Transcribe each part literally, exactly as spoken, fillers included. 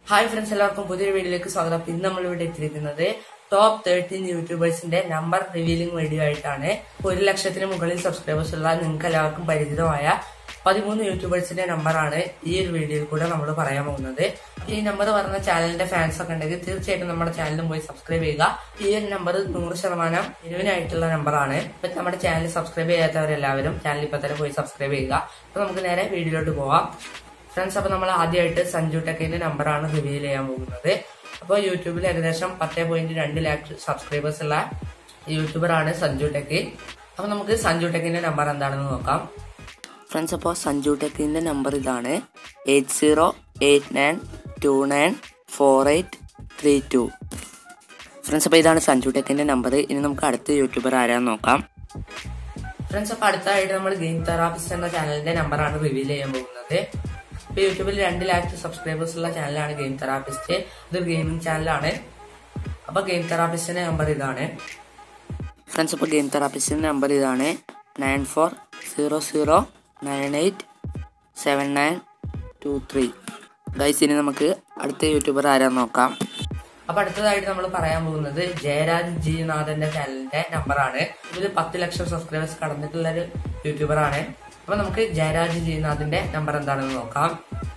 Hi friends, എല്ലാവർക്കും പുതിയൊരു വീഡിയോയിലേക്ക് സ്വാഗതം. ഇന്ന് നമ്മൾ ഇവിടെ എത്തിയിരിക്കുന്നത് ടോപ്പ് തേർട്ടീൻ യൂട്യൂബേഴ്സിന്റെ നമ്പർ റിവീലിംഗ് വീഡിയോ ആയിട്ടാണ്. ഒരു ലക്ഷത്തിന് മുകളിൽ സബ്സ്ക്രൈബേഴ്സ് ഉള്ള നിങ്ങൾക്ക് എല്ലാവർക്കും പരിചിതമായ പതിമൂന്ന് യൂട്യൂബേഴ്സിന്റെ നമ്പറാണ് ഈ ഒരു വീഡിയോയിൽ കൂടെ നമ്മൾ പറയാൻ പോകുന്നത്. ഈ നമ്പർ പറഞ്ഞ ചാനലിന്റെ ഫാൻസ് ഒക്കെ ഉണ്ടെങ്കിൽ തീർച്ചയായിട്ടും നമ്മുടെ ചാനലിലും പോയി സബ്സ്ക്രൈബ് ചെയ്യുക. ഈ ഒരു നമ്പർ നൂറ് ശതമാനം ഇനുവിനായിട്ടുള്ള നമ്പറാണ്. ഇപ്പൊ നമ്മുടെ ചാനൽ സബ്സ്ക്രൈബ് ചെയ്യാത്തവരെല്ലാവരും ചാനൽ ഇപ്പൊ തന്നെ പോയി സബ്സ്ക്രൈബ് ചെയ്യുക. അപ്പൊ നമുക്ക് നേരെ വീഡിയോയിലോട്ട് പോവാം. ഫ്രണ്ട്സ്, അപ്പൊ നമ്മൾ ആദ്യമായിട്ട് സഞ്ജു ടെക്കിന്റെ നമ്പറാണ് റിവീൽ ചെയ്യാൻ പോകുന്നത്. അപ്പോൾ യൂട്യൂബിൽ ഏകദേശം പത്ത് പോയിന്റ് രണ്ട് ലാക്ക് സബ്സ്ക്രൈബേഴ്സ് ഉള്ള യൂട്യൂബറാണ് സഞ്ജു ടെക്ക്. അപ്പൊ നമുക്ക് സഞ്ജു ടെക്കിന്റെ നമ്പർ എന്താണെന്ന് നോക്കാം. ഫ്രണ്ട്സ്, അപ്പോൾ സഞ്ജു ടെക്കിന്റെ നമ്പർ ഇതാണ്: eight zero eight nine two nine four eight three two. Friends, അപ്പോൾ ഇതാണ് സഞ്ജു ടെക്കിന്റെ നമ്പർ. ഇനി നമുക്ക് അടുത്ത യൂട്യൂബർ ആരാന്ന് നോക്കാം. ഫ്രണ്ട്സ്, അപ്പോൾ അടുത്തതായിട്ട് നമ്മൾ ഗെയിം തെറാപ്പിസ്റ്റ് എന്ന ചാനലിന്റെ നമ്പറാണ് റിവീൽ ചെയ്യാൻ പോകുന്നത്. ഇപ്പൊ യൂട്യൂബിൽ രണ്ട് ലാക്ക് സബ്സ്ക്രൈബേഴ്സ് ഉള്ള ചാനലാണ് ഗെയിം തെറാപ്പിസ്റ്റ്. ഇതൊരു ഗെയിമിംഗ് ചാനലാണ്. അപ്പൊ ഗെയിം തെറാപ്പിസ്റ്റിന്റെ നമ്പർ ഇതാണ്. ഫ്രണ്ട്സ്, ഇപ്പൊ ഗെയിം തെറാപ്പിസ്റ്റിന്റെ നമ്പർ ഇതാണ്: nine four zero zero nine eight seven nine two three. Guys, ഇനി നമുക്ക് അടുത്ത യൂട്യൂബർ ആരാന്ന് നോക്കാം. അപ്പൊ അടുത്തതായിട്ട് നമ്മൾ പറയാൻ പോകുന്നത് ജയരാജ് ജി നാഥന്റെ ചാനലിന്റെ നമ്പറാണ്. ഇതിൽ പത്ത് ലക്ഷം സബ്സ്ക്രൈബേഴ്സ് കടന്നിട്ടുള്ള ഒരു യൂട്യൂബറാണ്. അപ്പൊ നമുക്ക് ജയരാജ് ജിനാഥിന്റെ നമ്പർ എന്താണെന്ന് നോക്കാം.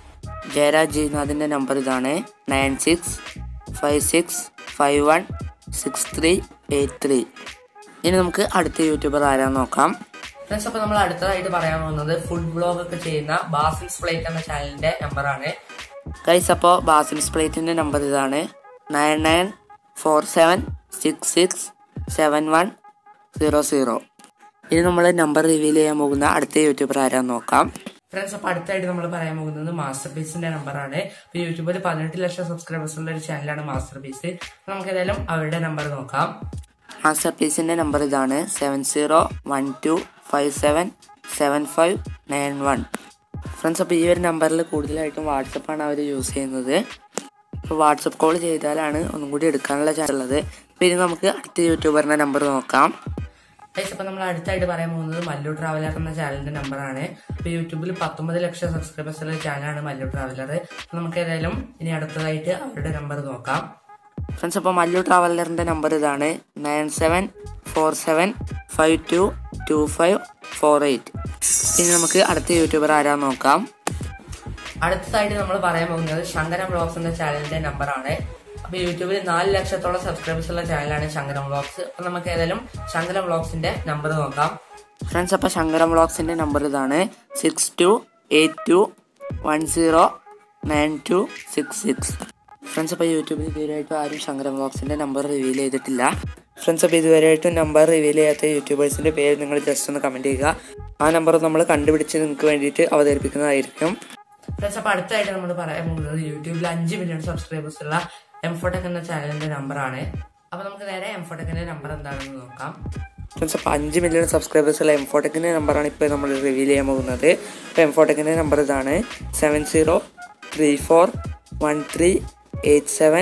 ജയരാജ് ജിനാഥിന്റെ നമ്പർ ഇതാണ്: nine six five six five one six three eight three. ഇനി നമുക്ക് അടുത്ത യൂട്യൂബർ ആരാന്ന് നോക്കാം. ഫ്രണ്ട്സ്, അപ്പൊ നമ്മൾ അടുത്തതായിട്ട് പറയാൻ പോകുന്നത് ഫുഡ് ബ്ലോഗ് ഒക്കെ ചെയ്യുന്ന ബാസിൽസ് പ്ലേറ്റ് എന്ന ചാനലിന്റെ നമ്പറാണ്. ഗൈസ്, അപ്പോ ബാസിൽസ് പ്ലേറ്റിന്റെ നമ്പർ ഇതാണ്: nine nine four seven six six seven one zero zero. ഇനി നമ്മൾ നമ്പർ റിവീൽ ചെയ്യാൻ പോകുന്ന അടുത്ത യൂട്യൂബർ ആരാന്ന് നോക്കാം. ഫ്രണ്ട്സ്, അപ്പൊ അടുത്തായിട്ട് നമ്മൾ പറയാൻ പോകുന്നത് മാസ്റ്റർ പീസിന്റെ നമ്പറാണ്. ഇപ്പൊ യൂട്യൂബിൽ പതിനെട്ട് ലക്ഷം സബ്സ്ക്രൈബേഴ്സ് ഉള്ള ഒരു ചാനലാണ് മാസ്റ്റർ പീസ്. നമുക്ക് ഏതായാലും അവരുടെ നമ്പർ നോക്കാം. മാസ്റ്റർ പീസിന്റെ നമ്പർ ഇതാണ്: seven zero one two five seven seven five nine one. Friends, അപ്പൊ ഈ ഒരു നമ്പറിൽ കൂടുതലായിട്ടും വാട്സപ്പാണ് അവർ യൂസ് ചെയ്യുന്നത്. അപ്പോൾ വാട്സപ്പ് കോൾ ചെയ്താലാണ് ഒന്നും കൂടി എടുക്കാനുള്ള ചാൻസ് ഉള്ളത്. പിന്നെ നമുക്ക് അടുത്ത യൂട്യൂബറിന്റെ നമ്പർ നോക്കാം. അപ്പൊ നമ്മൾ അടുത്തായിട്ട് പറയാൻ പോകുന്നത് മല്ലു ട്രാവലർ എന്ന ചാനലിന്റെ നമ്പറാണ്. ഇപ്പൊ യൂട്യൂബിൽ പത്തൊമ്പത് ലക്ഷം സബ്സ്ക്രൈബേഴ്സ് ഉള്ള ചാനലാണ് മല്ലു ട്രാവലർ. നമുക്ക് ഏതായാലും ഇനി അടുത്തതായിട്ട് അവരുടെ നമ്പർ നോക്കാം. ഫ്രണ്ട്സ്, അപ്പോൾ മല്ലു ട്രാവലറിന്റെ നമ്പർ ഇതാണ്: nine seven four seven five two two five four eight. ഇനി നമുക്ക് അടുത്ത യൂട്യൂബർ ആരാന്ന് നോക്കാം. അടുത്തതായിട്ട് നമ്മൾ പറയാൻ പോകുന്നത് ശങ്കര വ്ളോഗ്സ് എന്ന ചാനലിന്റെ നമ്പറാണ്. അപ്പൊ യൂട്യൂബിൽ നാല് ലക്ഷത്തോളം സബ്സ്ക്രൈബേഴ്സ് ഉള്ള ചാനലാണ് ശങ്കരം വ്ളോഗ്സ്. അപ്പൊ നമുക്ക് ഏതായാലും ശങ്കരം വ്ളോഗ്സിന്റെ നമ്പർ നോക്കാം. ഫ്രണ്ട്സ്, അപ്പൊ ശങ്കരം വ്ളോഗ്സിന്റെ നമ്പർ ഇതാണ്: six two eight two one zero nine two six six. Friends, അപ്പൊ യൂട്യൂബിൽ ഇതുവരെയായിട്ടും ആരും ശങ്കരം വ്ളോഗ്സിന്റെ നമ്പർ റിവീൽ ചെയ്തിട്ടില്ല. ഫ്രണ്ട്സ്, അപ്പൊ ഇതുവരെയായിട്ടും നമ്പർ റിവീൽ ചെയ്യാത്ത യൂട്യൂബേഴ്സിന്റെ പേര് നിങ്ങൾ ജസ്റ്റ് ഒന്ന് കമന്റ് ചെയ്യുക. ആ നമ്പർ നമ്മൾ കണ്ടുപിടിച്ച് നിങ്ങൾക്ക് വേണ്ടിയിട്ട് അവതരിപ്പിക്കുന്നതായിരിക്കും. ഫ്രണ്ട്സ്, അപ്പൊ അടുത്തായിട്ട് നമ്മൾ പറയാൻ പോകുന്നത് യൂട്യൂബിൽ അഞ്ച് മില്യൺ സബ്സ്ക്രൈബേഴ്സ് ഉള്ള എംഫോടെക് എന്ന ചാനലിന്റെ നമ്പറാണ്. അപ്പൊ നമുക്ക് നേരെ എംഫോടെക്കിന്റെ നമ്പർ എന്താണെന്ന് നോക്കാം. ഫ്രണ്ട്സ്, അപ്പൊ അഞ്ച് മില്യൺ സബ്സ്ക്രൈബേഴ്സ് ഉള്ള എംഫോടെക്കിന്റെ നമ്പറാണ് ഇപ്പോൾ നമ്മൾ റിവീൽ ചെയ്യാൻ പോകുന്നത്. അപ്പോൾ എംഫോടെക്കിന്റെ നമ്പർ ഇതാണ്: seven zero three four one three eight seven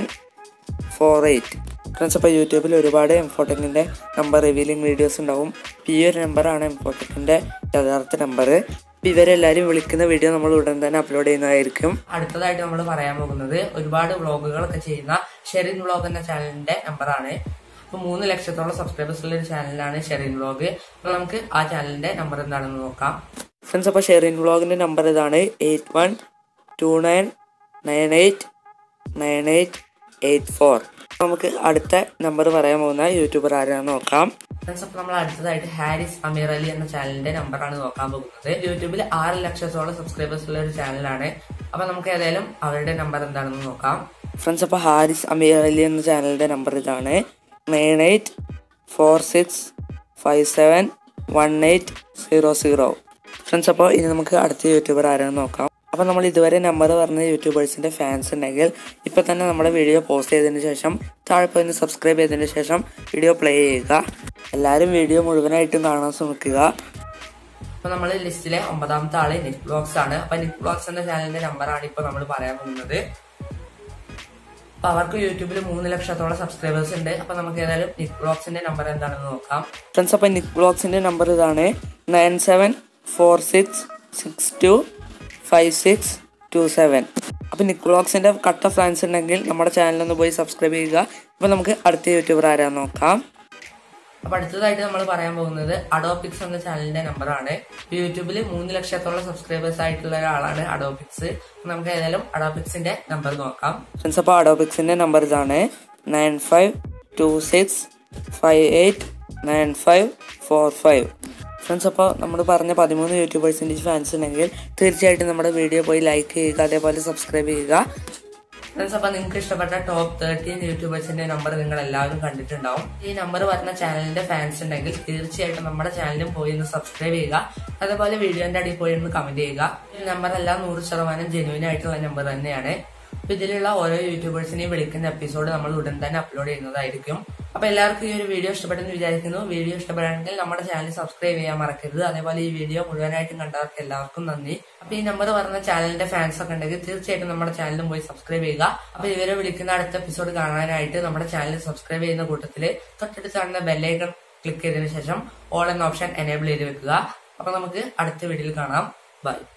four eight. Friends, അപ്പോൾ യൂട്യൂബിൽ ഒരുപാട് എംഫോടെക്കിന്റെ നമ്പർ റിവീലിംഗ് വീഡിയോസ് ഉണ്ടാവും. ഈ ഒരു നമ്പറാണ് എംഫോടെക്കിന്റെ യഥാർത്ഥ നമ്പർ. ഇവരെല്ലാരും വിളിക്കുന്ന വീഡിയോ നമ്മൾ ഉടൻ തന്നെ അപ്ലോഡ് ചെയ്യുന്നതായിരിക്കും. അടുത്തതായിട്ട് നമ്മൾ പറയാൻ പോകുന്നത് ഒരുപാട് വ്ളോഗുകളൊക്കെ ചെയ്യുന്ന ഷെറിൻ വ്ളോഗ് എന്ന ചാനലിന്റെ നമ്പറാണ്. അപ്പൊ മൂന്ന് ലക്ഷത്തോളം സബ്സ്ക്രൈബേഴ്സ് ഉള്ള ഒരു ചാനലാണ് ഷെറിൻ വ്ളോഗ്. അപ്പൊ നമുക്ക് ആ ചാനലിന്റെ നമ്പർ എന്താണെന്ന് നോക്കാം. ഫ്രണ്ട്സ്, അപ്പൊ ഷെറിൻ വ്ളോഗിന്റെ നമ്പർ ഇതാണ്: eight one two nine nine eight nine eight eight four. നമുക്ക് അടുത്ത നമ്പർ പറയാൻ പോകുന്ന യൂട്യൂബർ ആരാന്ന് നോക്കാം. ഫ്രണ്ട്സ്, അപ്പൊ നമ്മൾ അടുത്തതായിട്ട് ഹാരിസ് അമീർ അലി എന്ന ചാനലിന്റെ നമ്പറാണ് നോക്കാൻ പോകുന്നത്. യൂട്യൂബിൽ ആറ് ലക്ഷത്തോളം സബ്സ്ക്രൈബേഴ്സ് ഉള്ള ഒരു ചാനലാണ്. അപ്പൊ നമുക്ക് ഏതായാലും അവരുടെ നമ്പർ എന്താണെന്ന് നോക്കാം. ഫ്രണ്ട്സ്, അപ്പൊ ഹാരിസ് അമീർ അലി എന്ന ചാനലിന്റെ നമ്പർ ഇതാണ്: nine eight four six five seven one eight zero zero. Friends, അപ്പോൾ ഇനി നമുക്ക് അടുത്ത യൂട്യൂബർ ആരാണെന്ന് നോക്കാം. അപ്പോൾ നമ്മൾ ഇതുവരെ നമ്പർ പറഞ്ഞ യൂട്യൂബേഴ്സിന്റെ ഫാൻസ് ഉണ്ടെങ്കിൽ ഇപ്പൊ തന്നെ നമ്മുടെ വീഡിയോ പോസ്റ്റ് ചെയ്തതിന് ശേഷം താഴെ പോയി സബ്സ്ക്രൈബ് ചെയ്തതിന് ശേഷം വീഡിയോ പ്ലേ ചെയ്യുക. എല്ലാവരും വീഡിയോ മുഴുവനായിട്ടും കാണാൻ ശ്രമിക്കുക. അപ്പൊ നമ്മൾ ലിസ്റ്റിലെ ഒമ്പതാമത്തെ ആള് നിക് വ്ളോഗ്സ് ആണ്. അപ്പൊ നിക് വ്ളോഗ്സ് എന്ന ചാനലിന്റെ നമ്പറാണ് ഇപ്പൊ നമ്മൾ പറയാൻ പോകുന്നത്. അപ്പൊ അവർക്ക് യൂട്യൂബിൽ മൂന്ന് ലക്ഷത്തോളം സബ്സ്ക്രൈബേഴ്സ് ഉണ്ട്. അപ്പൊ നമുക്ക് ഏതായാലും നിക് വ്ളോഗ്സിന്റെ നമ്പർ എന്താണെന്ന് നോക്കാം. ഫ്രണ്ട്സ്, അപ്പൊ നിക് വ്ളോഗ്സിന്റെ നമ്പർ ഇതാണ്: nine seven four six six two five six two seven. അപ്പോൾ നിക്ക് വ്ളോഗ്സിന്റെ കട്ട ഫാൻസ് ഉണ്ടെങ്കിൽ നമ്മുടെ ചാനലൊന്ന് പോയി സബ്സ്ക്രൈബ് ചെയ്യുക. അപ്പോൾ നമുക്ക് അടുത്ത യൂട്യൂബർ ആരാന്ന് നോക്കാം. അപ്പൊ അടുത്തതായിട്ട് നമ്മൾ പറയാൻ പോകുന്നത് അഡോപിക്സ് എന്ന ചാനലിന്റെ നമ്പറാണ്. യൂട്യൂബിൽ മൂന്ന് ലക്ഷത്തോളം സബ്സ്ക്രൈബേഴ്സ് ആയിട്ടുള്ള ഒരാളാണ് അഡോപിക്സ്. നമുക്ക് ഏതായാലും അഡോപിക്സിന്റെ നമ്പർ നോക്കാം. ഫ്രണ്ട്സ്, അപ്പോൾ അഡോപിക്സിന്റെ നമ്പർ ഇതാണ് nine five two six five eight nine five four five. Friends, അപ്പോൾ നമ്മൾ പറഞ്ഞ പതിമൂന്ന് യൂട്യൂബേഴ്സിന്റെ ഫാൻസ് ഉണ്ടെങ്കിൽ തീർച്ചയായിട്ടും നമ്മുടെ വീഡിയോ പോയി ലൈക്ക് ചെയ്യുക, അതേപോലെ സബ്സ്ക്രൈബ് ചെയ്യുക. ഫ്രണ്ട്സ്, അപ്പൊ നിങ്ങൾക്ക് ഇഷ്ടപ്പെട്ട ടോപ്പ് തേർട്ടീൻ യൂട്യൂബേഴ്സിന്റെ നമ്പർ നിങ്ങൾ എല്ലാവരും കണ്ടിട്ടുണ്ടാവും. ഈ നമ്പർ പറഞ്ഞ ചാനലിന്റെ ഫാൻസ് ഉണ്ടെങ്കിൽ തീർച്ചയായിട്ടും നമ്മുടെ ചാനലും പോയി ഒന്ന് സബ്സ്ക്രൈബ് ചെയ്യുക, അതേപോലെ വീഡിയോന്റെ അടിയിൽ പോയി ഒന്ന് കമന്റ് ചെയ്യുക. ഈ നമ്പർ എല്ലാം നൂറ് ശതമാനം ജെന്യൂൻ ആയിട്ടുള്ള നമ്പർ തന്നെയാണ്. അപ്പൊ ഇതിലുള്ള ഓരോ യൂട്യൂബേഴ്സിനെയും വിളിക്കുന്ന എപ്പിസോഡ് നമ്മൾ ഉടൻ തന്നെ അപ്ലോഡ് ചെയ്യുന്നതായിരിക്കും. അപ്പൊ എല്ലാവർക്കും ഈ ഒരു വീഡിയോ ഇഷ്ടപ്പെട്ടെന്ന് വിചാരിക്കുന്നു. വീഡിയോ ഇഷ്ടപ്പെടുകയാണെങ്കിൽ നമ്മുടെ ചാനൽ സബ്സ്ക്രൈബ് ചെയ്യാൻ മറക്കരുത്. അതേപോലെ ഈ വീഡിയോ മുഴുവനായിട്ടും കണ്ടവർക്ക് എല്ലാവർക്കും നന്ദി. അപ്പൊ ഈ നമ്പർ പറഞ്ഞ ചാനലിന്റെ ഫാൻസ് ഒക്കെ ഉണ്ടെങ്കിൽ തീർച്ചയായിട്ടും നമ്മുടെ ചാനലും പോയി സബ്സ്ക്രൈബ് ചെയ്യുക. അപ്പൊ ഇവരെ വിളിക്കുന്ന അടുത്ത എപ്പിസോഡ് കാണാനായിട്ട് നമ്മുടെ ചാനൽ സബ്സ്ക്രൈബ് ചെയ്യുന്ന കൂട്ടത്തില് തൊട്ടടുത്ത് കാണുന്ന ബെല്ലൈക്കൺ ക്ലിക്ക് ചെയ്തതിനു ശേഷം ഓൾ എന്ന ഓപ്ഷൻ എനേബിൾ ചെയ്ത് വെക്കുക. അപ്പൊ നമുക്ക് അടുത്ത വീഡിയോയിൽ കാണാം. ബൈ.